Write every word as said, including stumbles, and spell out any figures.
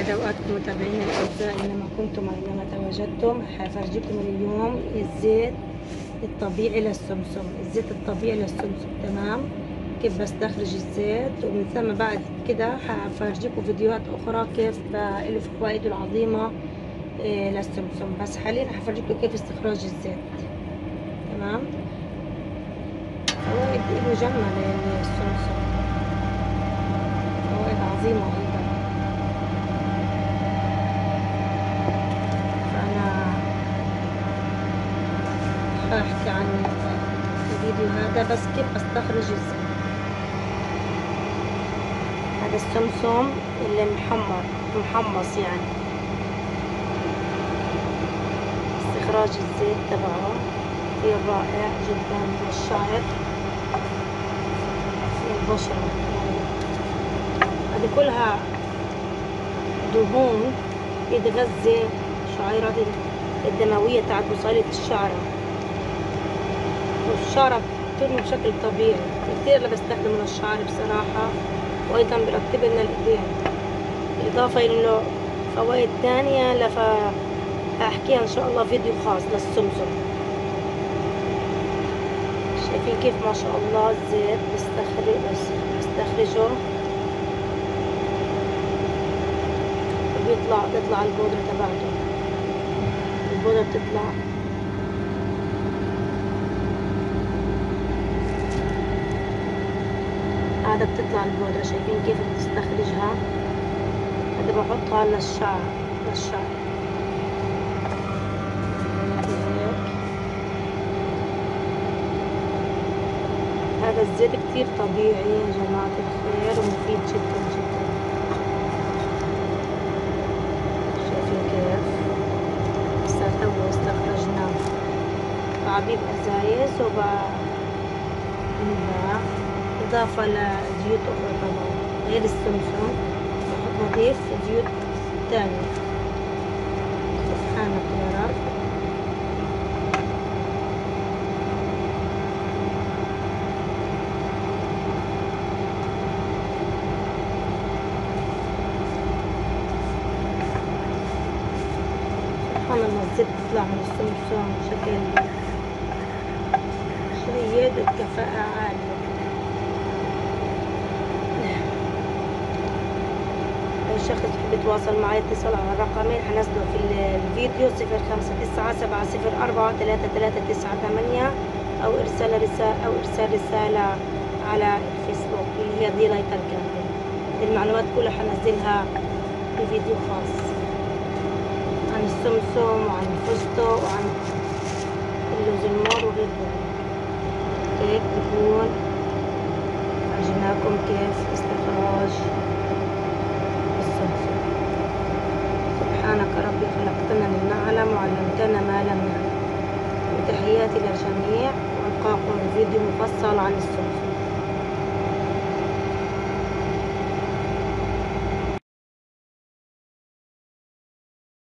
أسعد أوقاتكم متابعينا الأعزاء أينما كنتم وأينما تواجدتم. حفرجيكم اليوم الزيت الطبيعي للسمسم، الزيت الطبيعي للسمسم. تمام، كيف بستخرج الزيت، ومن ثم بعد كده حفرجيكم فيديوهات أخرى كيف له فوائده العظيمة للسمسم. بس حاليا حفرجيكم كيف استخراج الزيت. تمام، فوائد له جمة للسمسم، فوائد عظيمة أيضا. احكي عن الفيديو هذا بس كيف استخرج الزيت. هذا السمسم اللي محمر محمص، يعني استخراج الزيت تبعه كثير رائع جدا للشعر، للبشرة. هذه كلها دهون بتغذي شعيرات الدموية تاعت بصيلة الشعرة، والشعرة بتنمو بشكل طبيعي. كتير اللي بستخدمه للشعر بصراحة، وأيضا برطب لنا الإيدين، إضافة إنه فوائد تانية لف أحكيها إن شاء الله فيديو خاص للسمسم. شايفين كيف ما شاء الله الزيت بستخرج بستخرجه وبيطلع بيطلع البودرة تبعته. البودرة بتطلع هذا بتطلع البودرة. شايفين كيف بتستخرجها؟ هذا بحطها للشعر للشعر هذا الزيت كتير طبيعي يا جماعة الخير، ومفيد جدا جدا. شايفين كيف هسه تو استخرجنا بعبيب ازايز وبنباع، إضافة لزيوت أخرى طبعا غير السمسم. بحط نضيف زيوت تانية. سبحانك يا رب. سبحان الله، الزيت بيطلع من السمسم بشكل جيد وبكفاءة عالية. شخص يحب يتواصل معي اتصل على الرقمين حنزله في الفيديو: صفر خمسة تسعة سبعة صفر أربعة ثلاثة ثلاثة تسعة ثمانية، أو إرسال رسالة أو إرسال رسالة على الفيسبوك اللي هي دي لايتر كامل. المعلومات كلها حنزلها في فيديو خاص عن السمسم وعن الفستق وعن اللوز المار وغير ذلك. هيك بكون فرجيناكم كيف استخراج السمسم. سبحانك ربي خلقتنا لنعلم وعلمتنا ما لم نعلم. وتحياتي للجميع، وألقاكم فيديو مفصل عن السمسم.